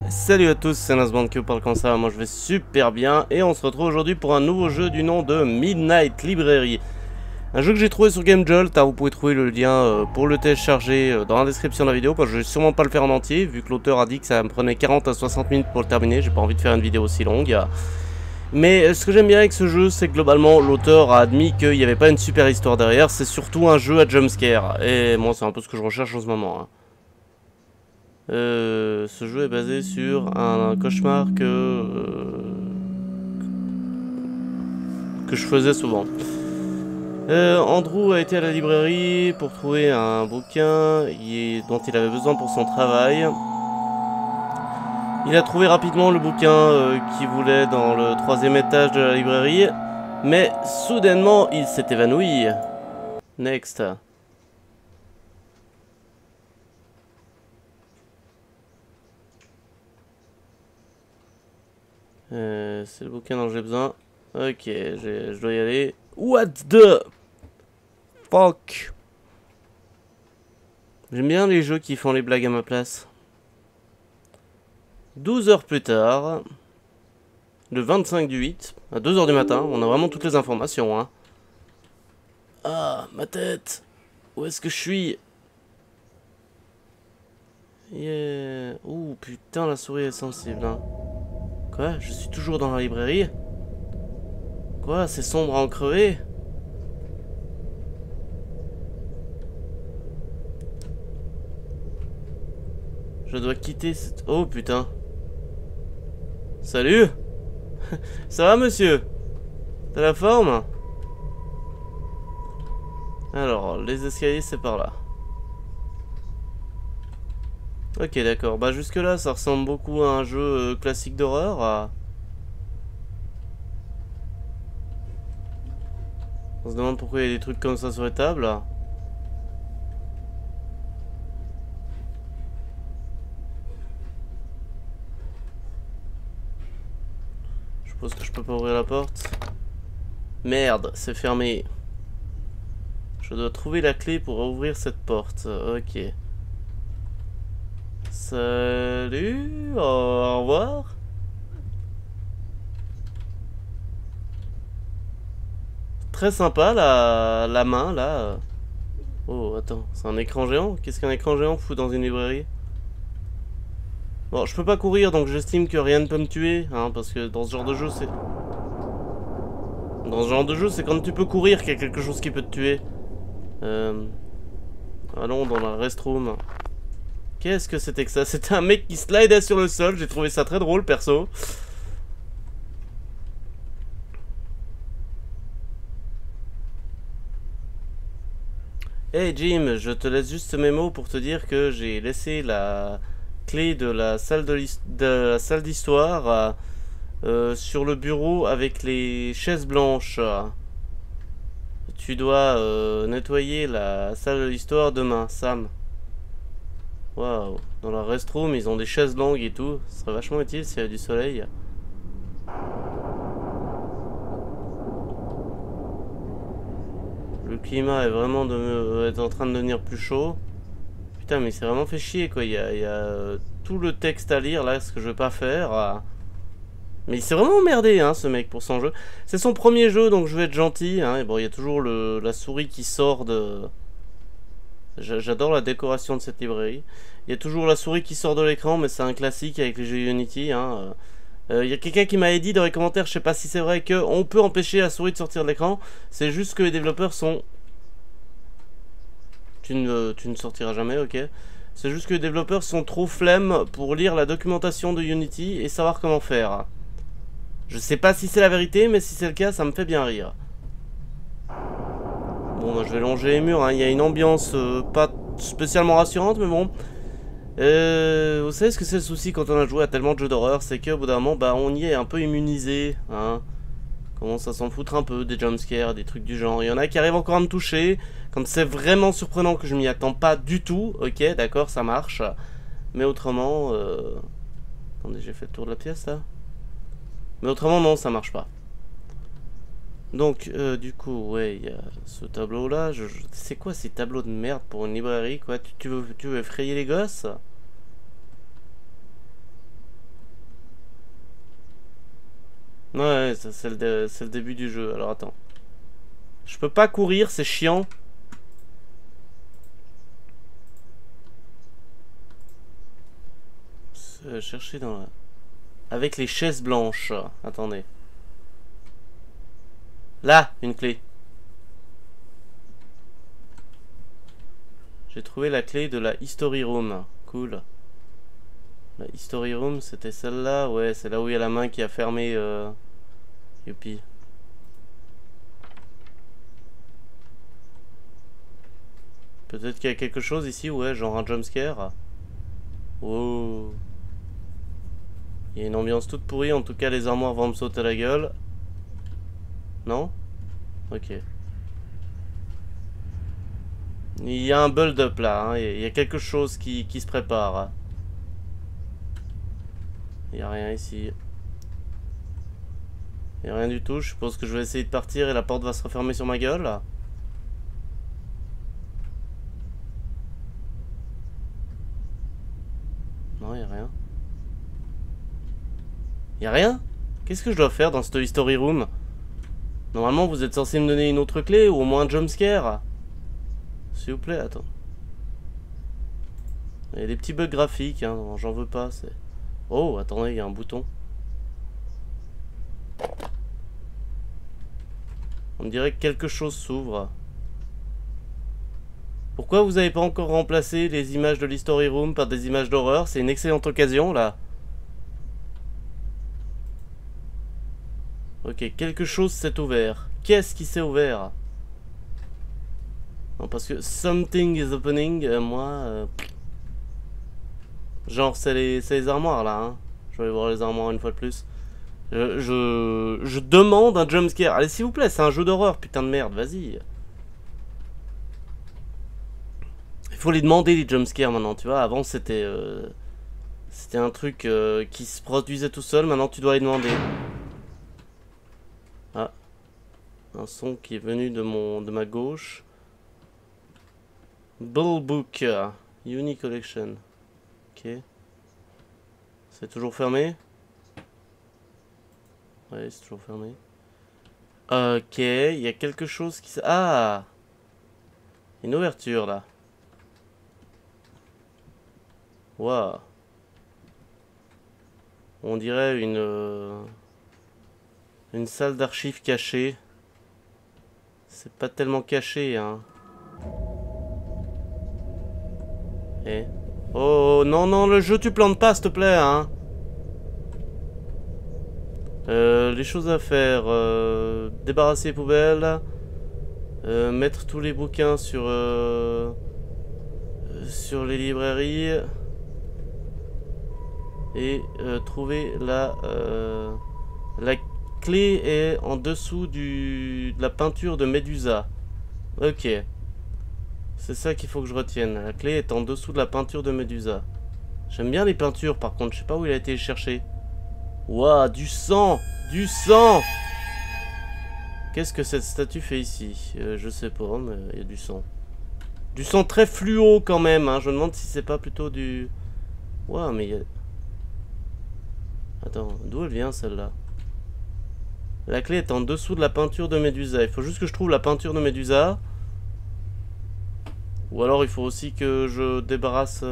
Salut à tous, c'est Nasband qui vous parle comme ça, moi je vais super bien et on se retrouve aujourd'hui pour un nouveau jeu du nom de Midnight Library. Un jeu que j'ai trouvé sur GameJolt, vous pouvez trouver le lien pour le télécharger dans la description de la vidéo parce que je vais sûrement pas le faire en entier vu que l'auteur a dit que ça me prenait 40 à 60 minutes pour le terminer, j'ai pas envie de faire une vidéo aussi longue. Mais ce que j'aime bien avec ce jeu, c'est que globalement l'auteur a admis qu'il n'y avait pas une super histoire derrière, c'est surtout un jeu à jumpscare et moi c'est un peu ce que je recherche en ce moment. Ce jeu est basé sur un cauchemar que je faisais souvent. Andrew a été à la librairie pour trouver un bouquin dont il avait besoin pour son travail. Il a trouvé rapidement le bouquin qu'il voulait dans le 3e étage de la librairie, mais soudainement il s'est évanoui. Next. C'est le bouquin dont j'ai besoin. Ok, je dois y aller. What the fuck? J'aime bien les jeux qui font les blagues à ma place. 12 heures plus tard, le 25/8, à 2 heures du matin, on a vraiment toutes les informations, hein. Ah, ma tête. Où est-ce que je suis? Yeah. Ouh, putain, la souris est sensible, hein. Quoi? Je suis toujours dans la librairie? Quoi? C'est sombre à en crever? Je dois quitter cette... Oh, putain. Salut. Ça va, monsieur? T'as la forme? Alors, les escaliers, c'est par là. Ok, d'accord. Bah, jusque-là, ça ressemble beaucoup à un jeu classique d'horreur. On se demande pourquoi il y a des trucs comme ça sur les tables. Je suppose que je peux pas ouvrir la porte. Merde, c'est fermé. Je dois trouver la clé pour ouvrir cette porte. Ok. Salut, au revoir. Très sympa la main là. Oh, attends, c'est un écran géant? Qu'est-ce qu'un écran géant fout dans une librairie? Bon, je peux pas courir donc j'estime que rien ne peut me tuer, hein, parce que dans ce genre de jeu c'est... Dans ce genre de jeu c'est quand tu peux courir qu'il y a quelque chose qui peut te tuer. Allons dans la restroom. Qu'est-ce que c'était que ça? C'était un mec qui slidait sur le sol, j'ai trouvé ça très drôle perso. Hey Jim, je te laisse juste ce mémo pour te dire que j'ai laissé la clé de la salle d'histoire sur le bureau avec les chaises blanches. Tu dois nettoyer la salle de l'histoire demain, Sam. Waouh, dans la restroom ils ont des chaises longues et tout, ce serait vachement utile s'il y a du soleil. Le climat est vraiment est en train de devenir plus chaud. Putain, mais c'est vraiment fait chier quoi. Il y a tout le texte à lire là, ce que je vais pas faire. Mais il s'est vraiment emmerdé, hein, ce mec, pour son jeu. C'est son premier jeu, donc je vais être gentil. Hein. Et bon, il y a toujours la souris qui sort de... J'adore la décoration de cette librairie. Il y a toujours la souris qui sort de l'écran, mais c'est un classique avec les jeux Unity. Hein. Il y a quelqu'un qui m'avait dit dans les commentaires, je sais pas si c'est vrai, qu'on peut empêcher la souris de sortir de l'écran. C'est juste que les développeurs sont... Tu ne sortiras jamais, ok. C'est juste que les développeurs sont trop flemme pour lire la documentation de Unity et savoir comment faire. Je sais pas si c'est la vérité, mais si c'est le cas, ça me fait bien rire. Bon, bah, je vais longer les murs, hein. Il y a une ambiance pas spécialement rassurante, mais bon... vous savez ce que c'est le souci quand on a joué à tellement de jeux d'horreur, c'est qu'au bout d'un moment, bah, on y est un peu immunisé, hein. Commence à s'en foutre un peu des jumpscares, des trucs du genre. Il y en a qui arrivent encore à me toucher, quand c'est vraiment surprenant que je m'y attends pas du tout, ok, d'accord, ça marche. Mais autrement, attendez, j'ai fait le tour de la pièce, là. Mais autrement, non, ça marche pas. Donc, du coup, ouais, il y a ce tableau-là. C'est quoi ces tableaux de merde pour une librairie, quoi? Tu veux effrayer les gosses? Ouais, ça c'est le début du jeu. Alors attends. Je peux pas courir, c'est chiant. Chercher dans la... Avec les chaises blanches. Attendez. Là, une clé. J'ai trouvé la clé de la History Room. Cool. La History Room, c'était celle-là. Ouais, c'est là où il y a la main qui a fermé. Youpi. Peut-être qu'il y a quelque chose ici, ouais, genre un jumpscare. Oh. Il y a une ambiance toute pourrie, en tout cas les armoires vont me sauter à la gueule. Non? Ok. Il y a un build-up là, hein. Il y a quelque chose qui se prépare. Il n'y a rien ici. Il n'y a rien du tout, je suppose que je vais essayer de partir et la porte va se refermer sur ma gueule. Non, il n'y a rien. Il n'y a rien? Qu'est-ce que je dois faire dans cette History Room? Normalement, vous êtes censé me donner une autre clé ou au moins un jumpscare. S'il vous plaît, attends. Il y a des petits bugs graphiques, hein, j'en veux pas. Oh, attendez, il y a un bouton. On dirait que quelque chose s'ouvre. Pourquoi vous n'avez pas encore remplacé les images de l'History Room par des images d'horreur? C'est une excellente occasion, là. Ok, quelque chose s'est ouvert. Qu'est-ce qui s'est ouvert? Non, parce que something is opening, moi... Genre, c'est les armoires, là, hein. Je vais aller voir les armoires une fois de plus. Je demande un jumpscare. Allez, s'il vous plaît, c'est un jeu d'horreur, putain de merde, vas-y. Il faut les demander, les jumpscares, maintenant, tu vois. Avant, c'était un truc qui se produisait tout seul. Maintenant, tu dois les demander. Ah. Un son qui est venu de ma gauche. Bull Book. Uni Collection. Ok. C'est toujours fermé? Ouais, c'est toujours fermé. Ok, il y a quelque chose qui... Ah! Une ouverture, là. Waouh. On dirait une salle d'archives cachée. C'est pas tellement caché, hein. Eh. Oh, non, non, le jeu, tu plantes pas, s'il te plaît, hein. Les choses à faire. Débarrasser les poubelles. Mettre tous les bouquins sur les librairies. Et trouver la clé est en dessous de la peinture de Médusa. Ok. C'est ça qu'il faut que je retienne. La clé est en dessous de la peinture de Médusa. J'aime bien les peintures par contre. Je sais pas où il a été cherché. Waouh, du sang! Du sang! Qu'est-ce que cette statue fait ici? Je sais pas, mais il y a du sang. Du sang très fluo quand même. Hein. Je me demande si c'est pas plutôt du... Waouh, mais il y a... Attends, d'où elle vient celle-là? La clé est en dessous de la peinture de Médusa. Il faut juste que je trouve la peinture de Médusa. Ou alors il faut aussi que je débarrasse...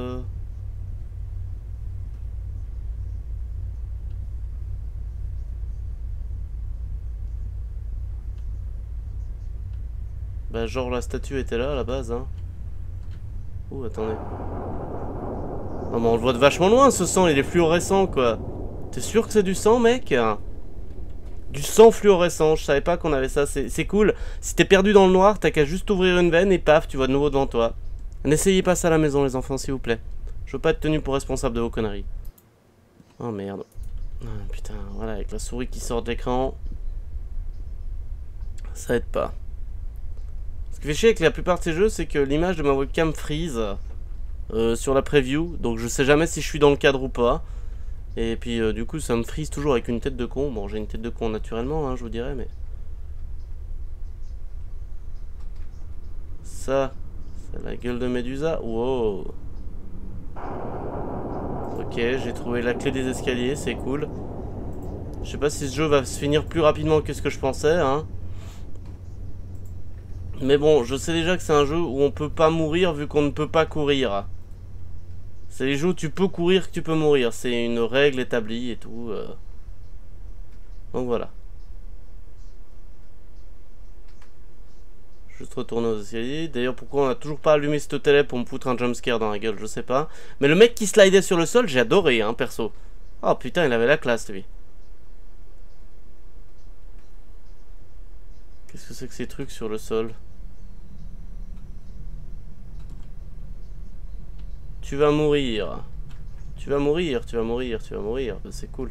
Bah genre la statue était là à la base, hein. Ouh, attendez. Non mais on le voit de vachement loin ce sang, il est fluorescent quoi. T'es sûr que c'est du sang mec? Du sang fluorescent, je savais pas qu'on avait ça, c'est cool. Si t'es perdu dans le noir, t'as qu'à juste ouvrir une veine et paf, tu vois de nouveau devant toi. N'essayez pas ça à la maison les enfants s'il vous plaît. Je veux pas être tenu pour responsable de vos conneries. Oh merde. Ah, putain, voilà, avec la souris qui sort de l'écran. Ça aide pas. Ce qui fait chier avec la plupart de ces jeux, c'est que l'image de ma webcam freeze sur la preview. Donc je sais jamais si je suis dans le cadre ou pas. Et puis du coup ça me freeze toujours avec une tête de con. Bon j'ai une tête de con naturellement hein, je vous dirais mais... Ça, c'est la gueule de Médusa. Wow. Ok j'ai trouvé la clé des escaliers, c'est cool. Je sais pas si ce jeu va se finir plus rapidement que ce que je pensais, hein. Mais bon, je sais déjà que c'est un jeu où on peut pas mourir vu qu'on ne peut pas courir. C'est les jeux où tu peux courir que tu peux mourir. C'est une règle établie et tout. Donc voilà. Juste retourner aux escaliers. D'ailleurs, pourquoi on a toujours pas allumé cette télé pour me foutre un jumpscare dans la gueule, je sais pas. Mais le mec qui slidait sur le sol, j'ai adoré, hein, perso. Oh putain, il avait la classe, lui. Qu'est-ce que c'est que ces trucs sur le sol? Tu vas mourir. Tu vas mourir, tu vas mourir, tu vas mourir. C'est cool.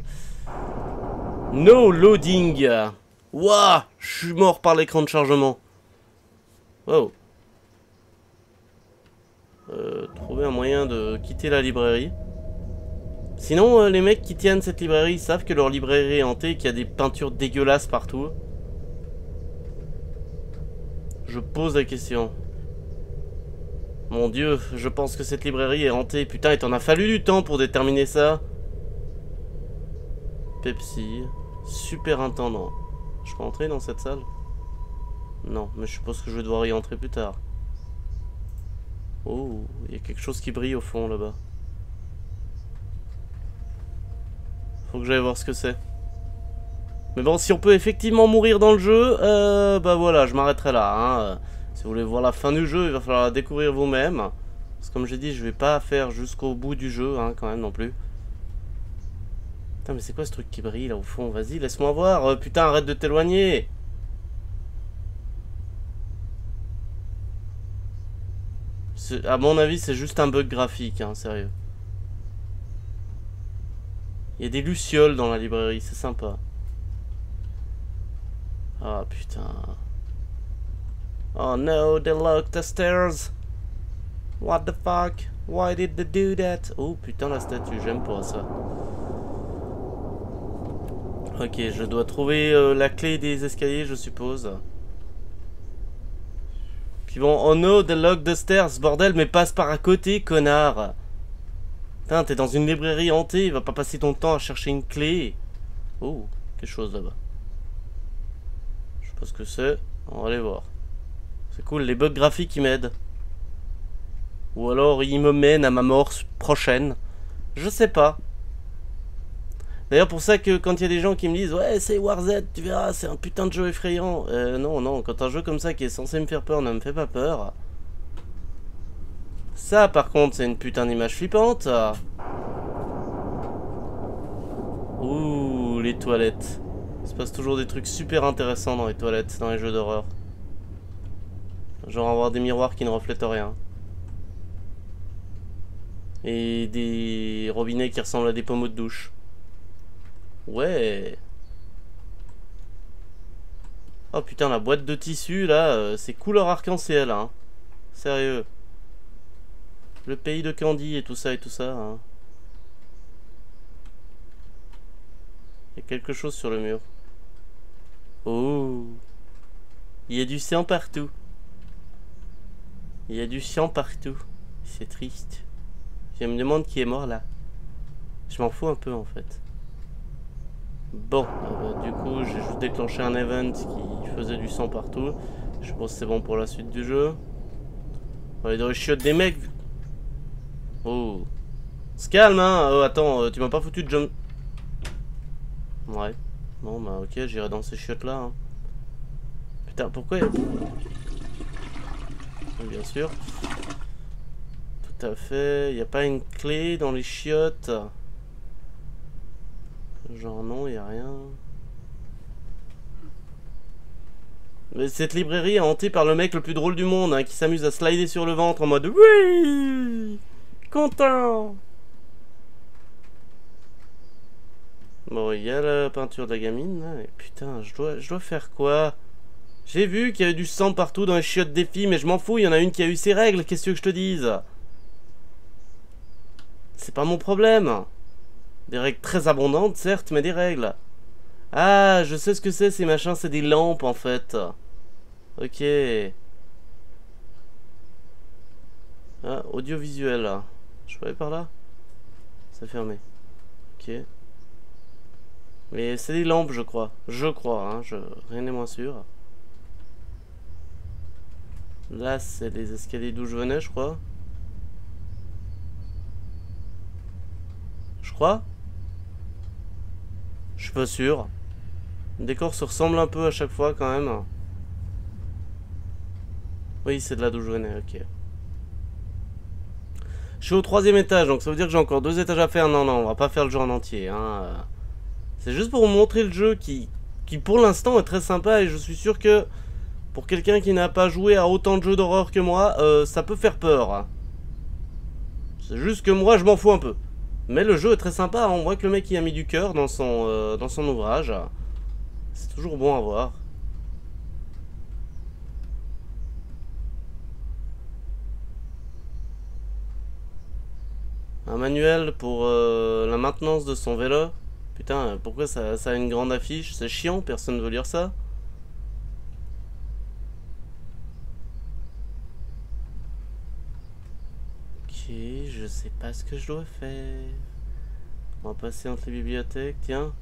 No loading. Wouah, je suis mort par l'écran de chargement. Wow. Trouver un moyen de quitter la librairie. Sinon, les mecs qui tiennent cette librairie savent que leur librairie est hantée et qu'il y a des peintures dégueulasses partout. Je pose la question. Mon dieu, je pense que cette librairie est hantée. Putain, il t'en a fallu du temps pour déterminer ça. Pepsi. Superintendant. Je peux entrer dans cette salle? Non, mais je suppose que je vais devoir y entrer plus tard. Oh, il y a quelque chose qui brille au fond là-bas. Faut que j'aille voir ce que c'est. Mais bon, si on peut effectivement mourir dans le jeu, bah voilà, je m'arrêterai là. Hein. Si vous voulez voir la fin du jeu, il va falloir la découvrir vous-même. Parce que comme j'ai dit, je vais pas faire jusqu'au bout du jeu, hein, quand même, non plus. Putain, mais c'est quoi ce truc qui brille là au fond? Vas-y, laisse-moi voir. Putain, arrête de t'éloigner. À mon avis, c'est juste un bug graphique, hein, sérieux. Il y a des lucioles dans la librairie, c'est sympa. Ah putain. Oh no, they locked the stairs. What the fuck? Why did they do that? Oh putain, la statue, j'aime pas ça. Ok, je dois trouver la clé des escaliers, je suppose. Puis bon, oh no, they locked the stairs, bordel, mais passe par à côté, connard. Putain, t'es dans une librairie hantée, il va pas passer ton temps à chercher une clé. Oh, quelque chose là-bas. Je sais pas ce que c'est, on va aller voir. C'est cool, les bugs graphiques ils m'aident. Ou alors ils me mènent à ma mort prochaine. Je sais pas. D'ailleurs pour ça que quand il y a des gens qui me disent ouais c'est WarZ, tu verras c'est un putain de jeu effrayant. Non non, quand un jeu comme ça qui est censé me faire peur ne me fait pas peur. Ça par contre c'est une putain d'image flippante. Ouh les toilettes. Il se passe toujours des trucs super intéressants dans les toilettes, dans les jeux d'horreur. Genre avoir des miroirs qui ne reflètent rien. Et des robinets qui ressemblent à des pommeaux de douche. Ouais. Oh putain, la boîte de tissu là, c'est couleur arc-en-ciel, hein. Sérieux. Le pays de Candy et tout ça, hein. Il y a quelque chose sur le mur. Oh. Il y a du sang partout. Il y a du sang partout. C'est triste. Je me demande qui est mort là. Je m'en fous un peu en fait. Bon, du coup j'ai juste déclenché un event qui faisait du sang partout. Je pense que c'est bon pour la suite du jeu. On va aller dans les chiottes des mecs. Oh. Se calme hein. Attends, tu m'as pas foutu de jump. Ouais. Bon bah ok, j'irai dans ces chiottes là. Hein. Putain, pourquoi bien sûr. Tout à fait. Y a pas une clé dans les chiottes? Genre non, y a rien. Mais cette librairie est hantée par le mec le plus drôle du monde, hein, qui s'amuse à slider sur le ventre en mode oui, content. Bon, il y a la peinture de la gamine. Là, et putain, je dois faire quoi? J'ai vu qu'il y avait du sang partout dans les chiottes des filles, mais je m'en fous, il y en a une qui a eu ses règles, qu'est-ce que je te dise? C'est pas mon problème. Des règles très abondantes, certes, mais des règles. Ah, je sais ce que c'est, ces machins, c'est des lampes, en fait. Ok. Ah, audiovisuel, là. Je peux aller par là? C'est fermé. Ok. Mais c'est des lampes, je crois. Je crois, hein. Rien n'est moins sûr. Là, c'est les escaliers d'où je venais, je crois. Je crois. Je suis pas sûr. Le décor se ressemble un peu à chaque fois, quand même. Oui, c'est de là d'où je venais, ok. Je suis au 3e étage, donc ça veut dire que j'ai encore 2 étages à faire. Non, non, on va pas faire le jeu en entier, hein. C'est juste pour vous montrer le jeu qui pour l'instant est très sympa et je suis sûr que pour quelqu'un qui n'a pas joué à autant de jeux d'horreur que moi, ça peut faire peur. C'est juste que moi je m'en fous un peu. Mais le jeu est très sympa, on voit que le mec il a mis du cœur dans son ouvrage. C'est toujours bon à voir. Un manuel pour la maintenance de son vélo. Putain, pourquoi ça a une grande affiche? C'est chiant, personne ne veut lire ça. Ok, je sais pas ce que je dois faire. On va passer entre les bibliothèques, tiens.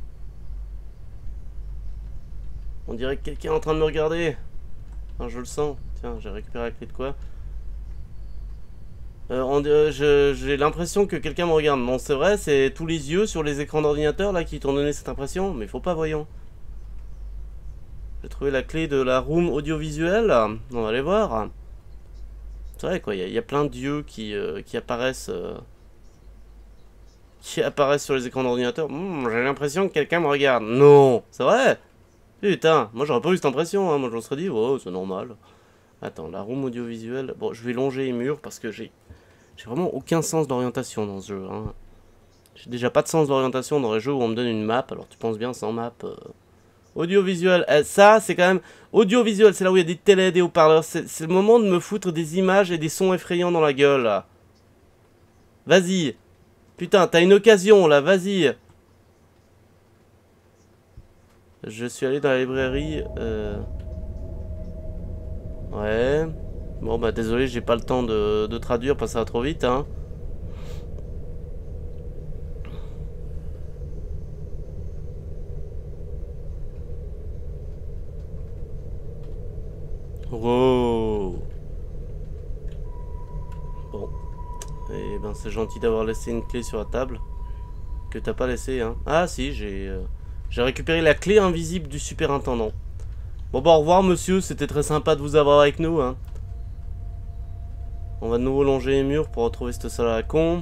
On dirait que quelqu'un est en train de me regarder. Enfin, je le sens. Tiens, j'ai récupéré la clé de quoi? J'ai l'impression que quelqu'un me regarde. Bon, c'est vrai, c'est tous les yeux sur les écrans d'ordinateur là qui t'ont donné cette impression, mais faut pas, voyons. J'ai trouvé la clé de la room audiovisuelle. On va aller voir. C'est vrai quoi, il y a plein d'yeux qui apparaissent. Qui apparaissent sur les écrans d'ordinateur. J'ai l'impression que quelqu'un me regarde. Non, c'est vrai? Putain, moi j'aurais pas eu cette impression, hein. Moi je me serais dit, oh, c'est normal. Attends, la room audiovisuelle. Bon, je vais longer les murs parce que j'ai vraiment aucun sens d'orientation dans ce jeu, hein. J'ai déjà pas de sens d'orientation dans les jeux où on me donne une map, alors tu penses bien sans map. Audiovisuel, ça c'est quand même... Audiovisuel, c'est là où il y a des télés, des haut-parleurs. C'est le moment de me foutre des images et des sons effrayants dans la gueule. Vas-y. Putain, t'as une occasion là, vas-y. Je suis allé dans la librairie. Ouais. Bon bah désolé, j'ai pas le temps de traduire parce que ça va trop vite, hein. Wow. Bon. Eh ben c'est gentil d'avoir laissé une clé sur la table. Que t'as pas laissé, hein. Ah si, j'ai récupéré la clé invisible du superintendant. Bon bah au revoir monsieur, c'était très sympa de vous avoir avec nous, hein. On va de nouveau longer les murs pour retrouver cette salle à la con.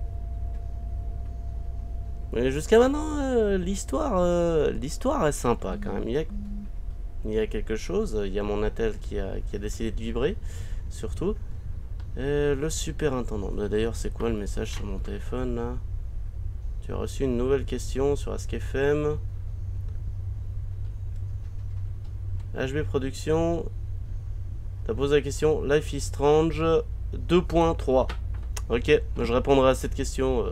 Mais jusqu'à maintenant, l'histoire est sympa quand même. Il y a quelque chose. Il y a mon attel qui a décidé de vibrer, surtout. Le superintendant. D'ailleurs, c'est quoi le message sur mon téléphone là? Tu as reçu une nouvelle question sur AskFM. HB Productions. T'as posé la question Life is Strange 2.3. Ok, je répondrai à cette question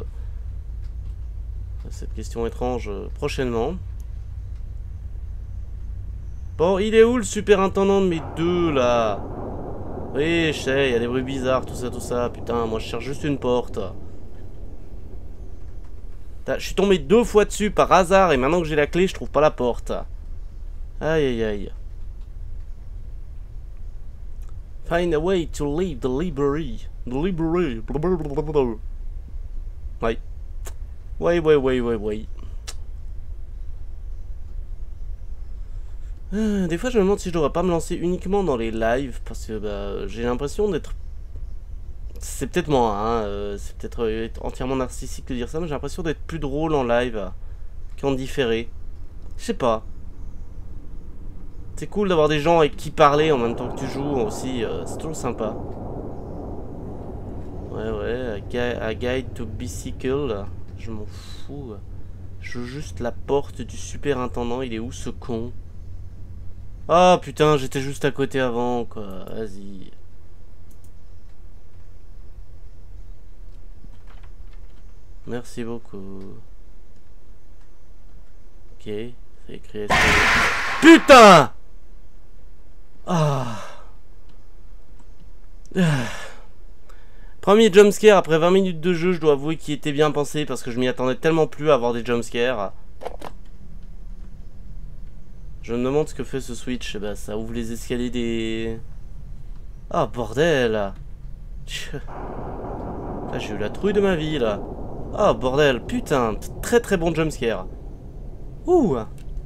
étrange prochainement. Bon, il est où le superintendant de mes deux là? Oui, je sais, il y a des bruits bizarres, tout ça. Putain, moi je cherche juste une porte. Je suis tombé 2 fois dessus par hasard et maintenant que j'ai la clé, je trouve pas la porte. Aïe aïe aïe. Find a way to leave the library. The library. Ouais. Ouais. Des fois, je me demande si je devrais pas me lancer uniquement dans les lives parce que bah, j'ai l'impression d'être. C'est peut-être moi, hein. C'est peut-être entièrement narcissique de dire ça, mais j'ai l'impression d'être plus drôle en live qu'en différé. Je sais pas. C'est cool d'avoir des gens avec qui parler en même temps que tu joues aussi, c'est toujours sympa. Ouais, a guide to bicycle. Je m'en fous. Je veux juste la porte du superintendant, il est où ce con? Ah putain, j'étais juste à côté avant, quoi. Vas-y. Merci beaucoup. Ok, c'est écrit. Putain! Ah. Premier jumpscare après 20 minutes de jeu, je dois avouer qu'il était bien pensé parce que je m'y attendais tellement plus à avoir des jumpscares. Je me demande ce que fait ce switch. Bah ça ouvre les escaliers des... Ah bordel. Tch. Ah, j'ai eu la trouille de ma vie là. Ah bordel, putain, très très bon jumpscare. Ouh.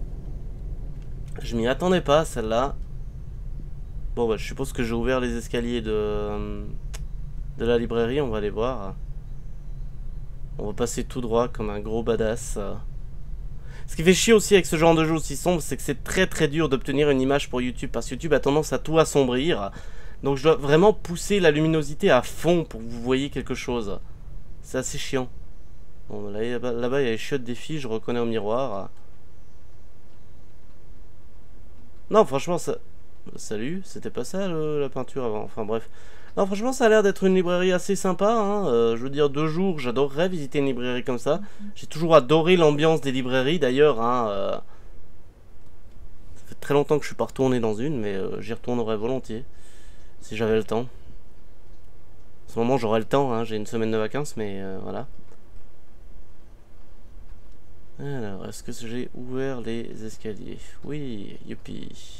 Je m'y attendais pas celle-là. Bon bah je suppose que j'ai ouvert les escaliers de la librairie, on va aller voir. On va passer tout droit comme un gros badass. Ce qui fait chier aussi avec ce genre de jeu aussi sombre, c'est que c'est très très dur d'obtenir une image pour YouTube, parce que YouTube a tendance à tout assombrir. Donc je dois vraiment pousser la luminosité à fond pour que vous voyez quelque chose. C'est assez chiant. Bon là-bas il y a les chiottes des filles, je reconnais au miroir. Non franchement ça... Salut, c'était pas ça la peinture avant, enfin bref. Non franchement ça a l'air d'être une librairie assez sympa, hein. Je veux dire, 2 jours, j'adorerais visiter une librairie comme ça. J'ai toujours adoré l'ambiance des librairies d'ailleurs, hein. Ça fait très longtemps que je suis pas retourné dans une, mais j'y retournerais volontiers. Si j'avais le temps. En ce moment j'aurais le temps, hein. J'ai une semaine de vacances, mais voilà. Alors, est-ce que j'ai ouvert les escaliers? Oui, youpi.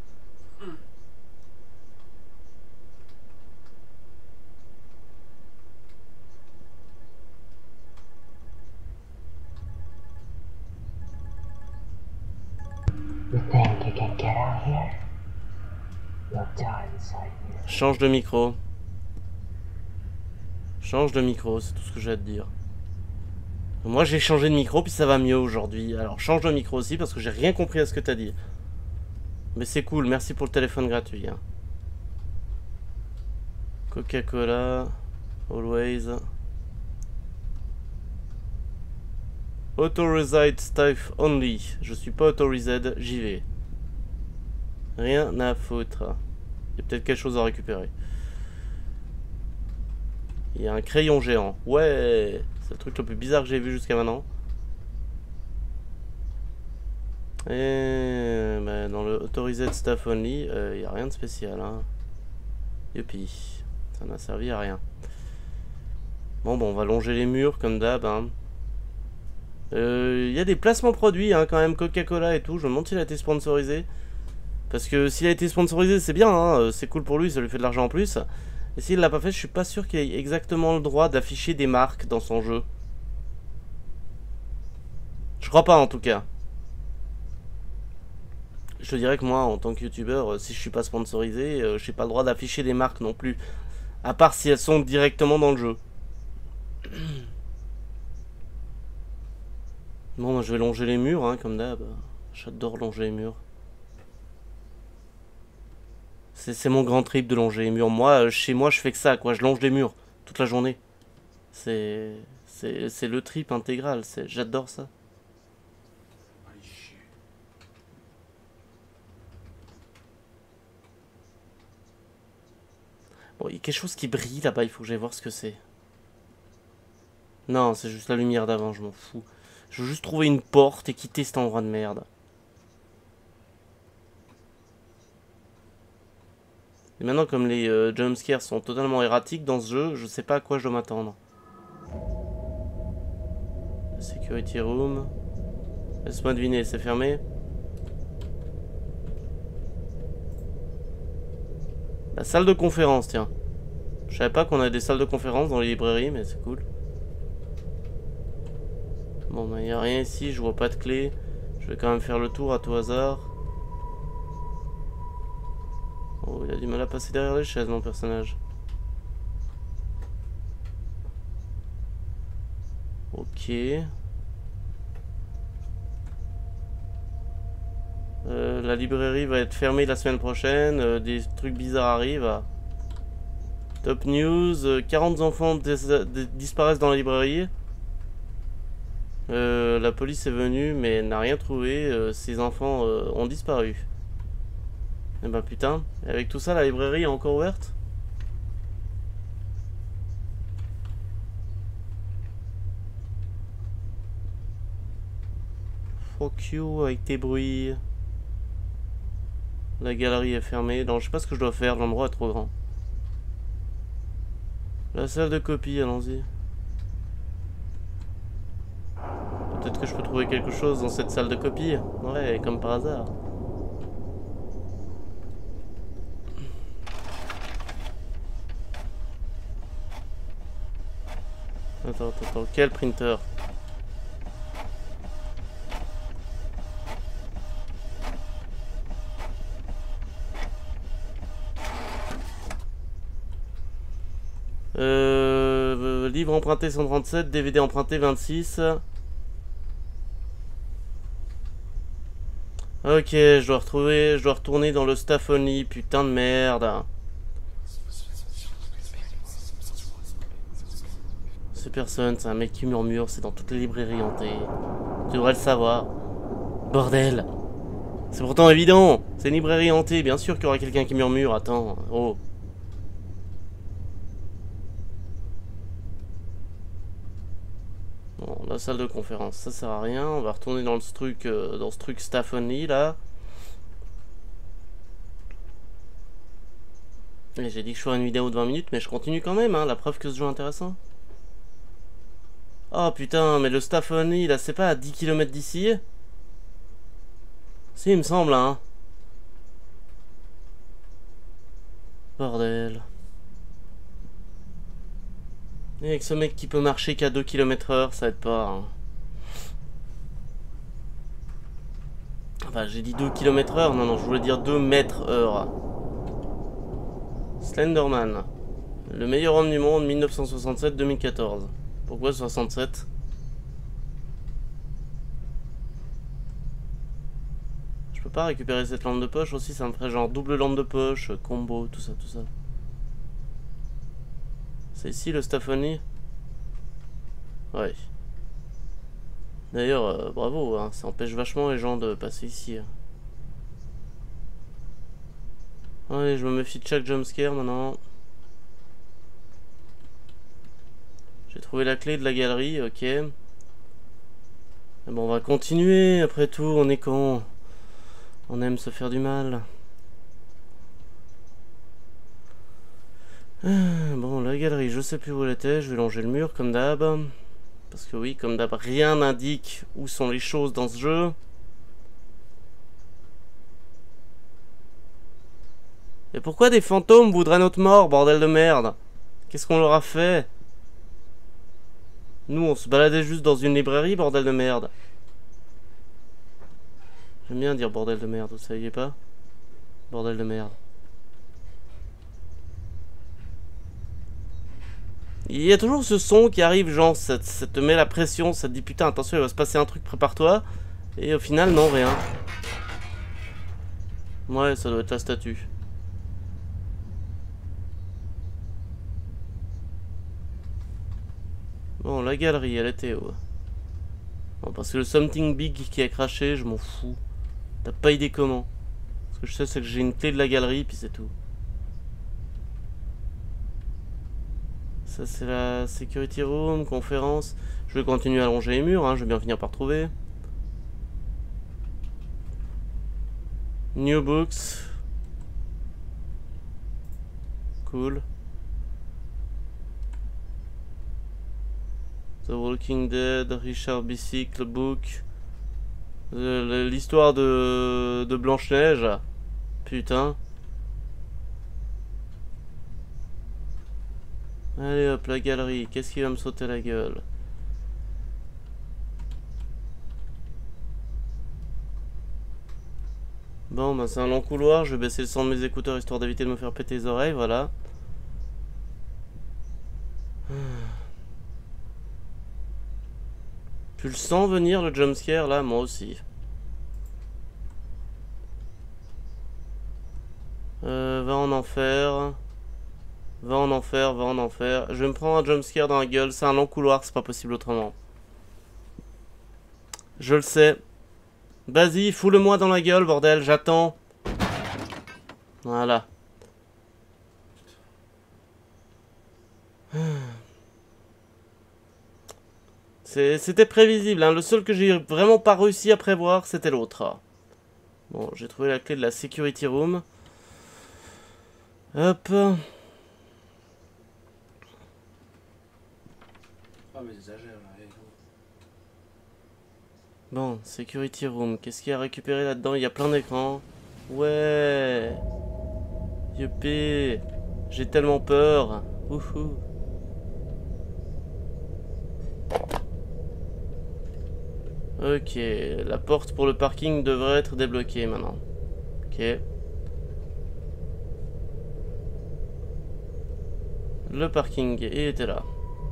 Change de micro. Change de micro, c'est tout ce que j'ai à te dire. Moi j'ai changé de micro puis ça va mieux aujourd'hui. Alors change de micro aussi parce que j'ai rien compris à ce que t'as dit. Mais c'est cool, merci pour le téléphone gratuit. Hein. Coca-Cola, always. Authorized staff only. Je suis pas autorised, j'y vais. Rien à foutre. Il y a peut-être quelque chose à récupérer. Il y a un crayon géant. Ouais, c'est le truc le plus bizarre que j'ai vu jusqu'à maintenant. Et bah, dans le Authorized Staff Only, il n'y a rien de spécial. Hein. Youpi. Ça n'a servi à rien. Bon, on va longer les murs comme d'hab. Hein. Y a des placements produits hein, quand même, Coca-Cola et tout. Je me demande s'il a été sponsorisé. Parce que s'il a été sponsorisé, c'est bien. Hein. C'est cool pour lui, ça lui fait de l'argent en plus. Et s'il l'a pas fait, je suis pas sûr qu'il ait exactement le droit d'afficher des marques dans son jeu. Je crois pas en tout cas. Je te dirais que moi, en tant que youtubeur, si je suis pas sponsorisé, j'ai pas le droit d'afficher des marques non plus. À part si elles sont directement dans le jeu. Bon, je vais longer les murs, hein, comme d'hab. J'adore longer les murs. C'est mon grand trip de longer les murs. Moi, chez moi, je fais que ça, quoi. Je longe les murs toute la journée. C'est le trip intégral. J'adore ça. Bon, il y a quelque chose qui brille là-bas. Il faut que j'aille voir ce que c'est. Non, c'est juste la lumière d'avant. Je m'en fous. Je veux juste trouver une porte et quitter cet endroit de merde. Et maintenant, comme les jumpscares sont totalement erratiques dans ce jeu, je sais pas à quoi je dois m'attendre. Security room. Laisse-moi deviner, c'est fermé. La salle de conférence, tiens. Je savais pas qu'on avait des salles de conférence dans les librairies, mais c'est cool. Bon, bah, y a rien ici, je vois pas de clé. Je vais quand même faire le tour à tout hasard. Oh, il a du mal à passer derrière les chaises, mon personnage. Ok. La librairie va être fermée la semaine prochaine. Des trucs bizarres arrivent. Top news. 40 enfants disparaissent dans la librairie. La police est venue mais n'a rien trouvé. Ces enfants ont disparu. Eh ben putain. Et avec tout ça, la librairie est encore ouverte? Fuck you avec tes bruits. La galerie est fermée. Non, je sais pas ce que je dois faire. L'endroit est trop grand. La salle de copie, allons-y. Peut-être que je peux trouver quelque chose dans cette salle de copie. Ouais, comme par hasard. Attends, quel printer? Livre emprunté 137, DVD emprunté 26. Ok, je dois retourner dans le staff only, putain de merde. C'est personne, c'est un mec qui murmure, c'est dans toutes les librairies hantées. Tu devrais le savoir. Bordel. C'est pourtant évident, c'est une librairie hantée, bien sûr qu'il y aura quelqu'un qui murmure, attends, oh. Bon, la salle de conférence, ça sert à rien, on va retourner dans ce truc staff only là. Et j'ai dit que je ferais une vidéo de 20 minutes, mais je continue quand même, hein, la preuve que ce jeu est intéressant. Oh putain, mais le staff only là, c'est pas à 10 km d'ici? Si, il me semble, hein. Bordel. Et avec ce mec qui peut marcher qu'à 2 km/h, ça aide pas. Hein. Enfin, j'ai dit 2 km/h, non, je voulais dire 2 mètres/heure. Slenderman. Le meilleur homme du monde, 1967-2014. Pourquoi 67? Je peux pas récupérer cette lampe de poche aussi, ça me ferait genre double lampe de poche, combo, tout ça. C'est ici le staff only? Ouais. D'ailleurs, bravo, hein, ça empêche vachement les gens de passer ici. Hein. Allez, je me méfie de chaque jumpscare maintenant. J'ai trouvé la clé de la galerie, ok. Bon, on va continuer, après tout, on est con. On aime se faire du mal. Bon, la galerie, je sais plus où elle était, je vais longer le mur comme d'hab. Parce que oui, comme d'hab, rien n'indique où sont les choses dans ce jeu. Et pourquoi des fantômes voudraient notre mort, bordel de merde? Qu'est-ce qu'on leur a fait? Nous, on se baladait juste dans une librairie, bordel de merde. J'aime bien dire bordel de merde, vous saviez pas? Bordel de merde. Il y a toujours ce son qui arrive, genre, ça te met la pression, ça te dit putain, attention, il va se passer un truc, prépare-toi. Et au final, non, rien. Ouais, ça doit être la statue. Bon, la galerie, elle était où? Bon, parce que le something big qui a craché, je m'en fous. T'as pas idée comment. Ce que je sais, c'est que j'ai une clé de la galerie, puis c'est tout. Ça, c'est la security room, conférence. Je vais continuer à longer les murs, hein, je vais bien finir par trouver. New books. Cool. The Walking Dead, Richard Bicycle Book. L'histoire de Blanche-Neige. Putain. Allez hop, la galerie. Qu'est-ce qui va me sauter la gueule? Bon, bah c'est un long couloir. Je vais baisser le son de mes écouteurs histoire d'éviter de me faire péter les oreilles. Voilà. Tu le sens venir le jumpscare là? Moi aussi. Va en enfer. Va en enfer, va en enfer. Je vais me prendre un jumpscare dans la gueule. C'est un long couloir, c'est pas possible autrement. Je le sais. Vas-y, fous-le-moi dans la gueule, bordel, j'attends. Voilà. C'était prévisible, hein. Le seul que j'ai vraiment pas réussi à prévoir, c'était l'autre. Bon, j'ai trouvé la clé de la security room. Hop. Bon, security room. Qu'est-ce qu'il y a à récupérer là-dedans? Il y a plein d'écrans. Ouais. Youpi. J'ai tellement peur. Wouhou. Ok, la porte pour le parking devrait être débloquée maintenant. Ok. Le parking, il était là.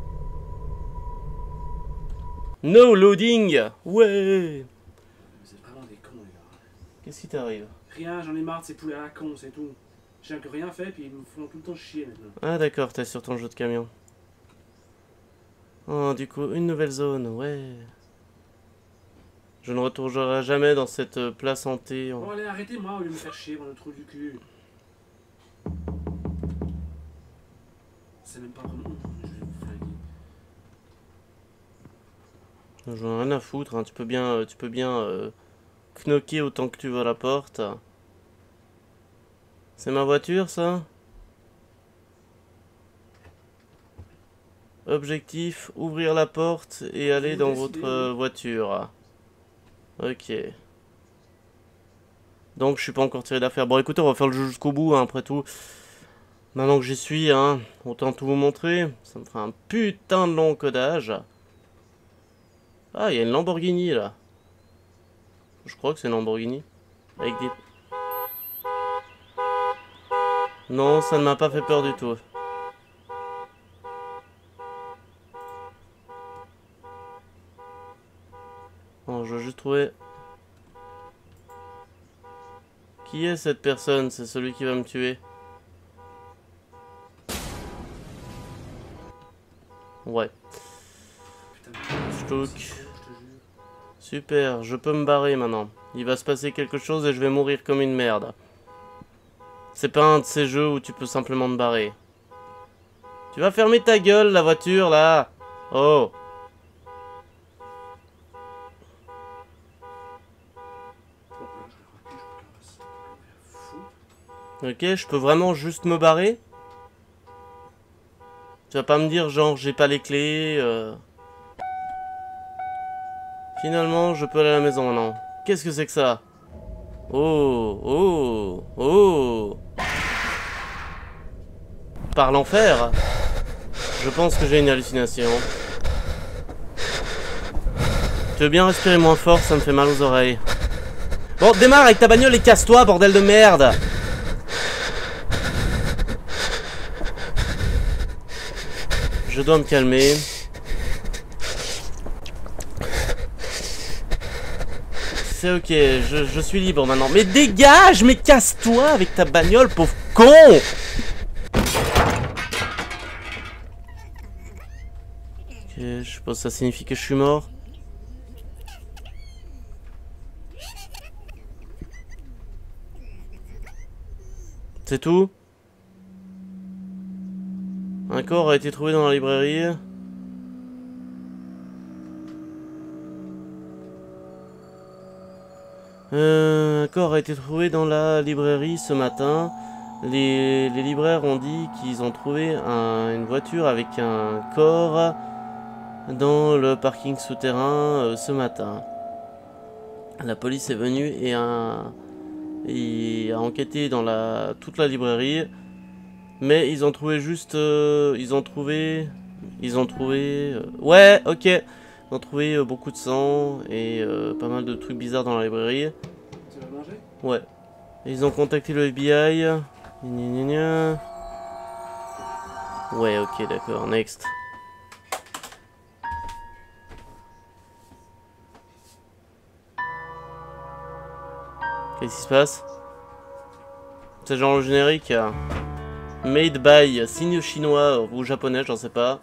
No loading. Ouais. Vous êtes vraiment des cons, les gars. Qu'est-ce qui t'arrive? Rien, j'en ai marre de ces poulets à la con, c'est tout. J'ai que rien fait, puis ils me font tout le temps chier maintenant. Ah d'accord, t'es sur ton jeu de camion. Oh, du coup, une nouvelle zone, ouais. Je ne retournerai jamais dans cette place hantée. Bon, allez, arrêtez-moi au lieu de me faire chier dans le trou du cul. C'est même pas vraiment. Je vais vous flinguer. J'en ai rien à foutre, hein. Tu peux bien knocker autant que tu veux à la porte. C'est ma voiture, ça? Objectif, ouvrir la porte et aller dans votre voiture. Ok. Donc je suis pas encore tiré d'affaire. Bon écoutez, on va faire le jeu jusqu'au bout, hein, après tout. Maintenant que j'y suis, hein, autant tout vous montrer. Ça me fera un putain de long codage. Ah, il y a une Lamborghini là. Je crois que c'est une Lamborghini. Avec des... Non, ça ne m'a pas fait peur du tout. Bon, je veux juste trouver... Qui est cette personne? C'est celui qui va me tuer. Ouais. Stock. Super, je peux me barrer maintenant. Il va se passer quelque chose et je vais mourir comme une merde. C'est pas un de ces jeux où tu peux simplement te barrer. Tu vas fermer ta gueule, la voiture, là. Oh. Ok, je peux vraiment juste me barrer? Tu vas pas me dire genre j'ai pas les clés Finalement je peux aller à la maison maintenant. Qu'est-ce que c'est que ça? Oh, oh, oh. Par l'enfer. Je pense que j'ai une hallucination. Tu veux bien respirer moins fort, ça me fait mal aux oreilles. Bon, démarre avec ta bagnole et casse-toi, bordel de merde. Je dois me calmer. C'est ok, je suis libre maintenant. Mais dégage, mais casse-toi avec ta bagnole, pauvre con. Ok, je suppose que ça signifie que je suis mort. C'est tout? Un corps a été trouvé dans la librairie. Un corps a été trouvé dans la librairie ce matin. Les libraires ont dit qu'ils ont trouvé une voiture avec un corps dans le parking souterrain ce matin. La police est venue et a enquêté dans toute la librairie. Mais ils ont trouvé juste... ouais, ok. Ils ont trouvé beaucoup de sang et pas mal de trucs bizarres dans la librairie. Tu vas manger? Ouais. Et ils ont contacté le FBI. Gna gna gna. Ouais, ok, d'accord. Next. Qu'est-ce qui se passe? C'est genre le générique. Made by, signe chinois ou japonais, j'en sais pas.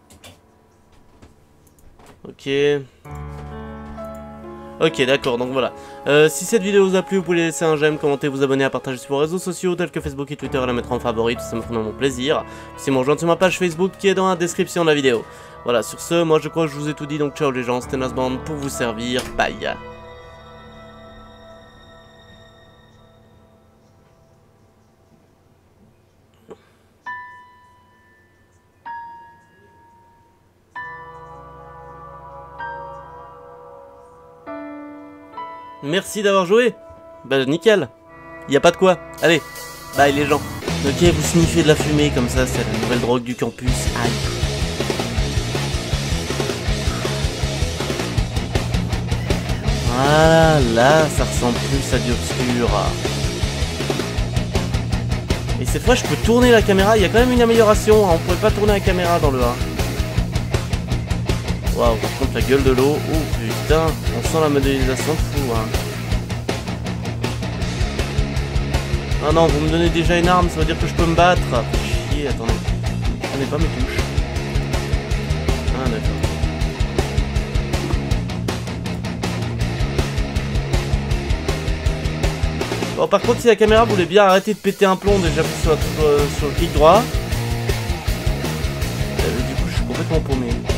Ok. Ok, d'accord, donc voilà. Si cette vidéo vous a plu, vous pouvez laisser un j'aime, commenter, vous abonner, à partager sur vos réseaux sociaux tels que Facebook et Twitter et la mettre en favori, tout ça me ferait mon plaisir. Si me rejoindre sur ma page Facebook qui est dans la description de la vidéo. Voilà, sur ce, moi je crois que je vous ai tout dit, donc ciao les gens, c'était Nasband pour vous servir, bye. Merci d'avoir joué. Bah nickel. Y a pas de quoi. Allez, bye les gens. Ok, vous sniffez de la fumée comme ça, c'est la nouvelle drogue du campus. Aïe. Voilà, là, ça ressemble plus à du obscur. Et cette fois, je peux tourner la caméra. Il y a quand même une amélioration. Hein. On pouvait pas tourner la caméra dans le 1. Waouh, par contre, la gueule de l'eau. Oh putain, on sent la modélisation de fou. Hein. Ah non, vous me donnez déjà une arme, ça veut dire que je peux me battre. Chier, attendez. Je connais pas mes touches. Ah d'accord. Bon, par contre, si la caméra voulait bien arrêter de péter un plomb, déjà sur le clic droit. Du coup, je suis complètement paumé.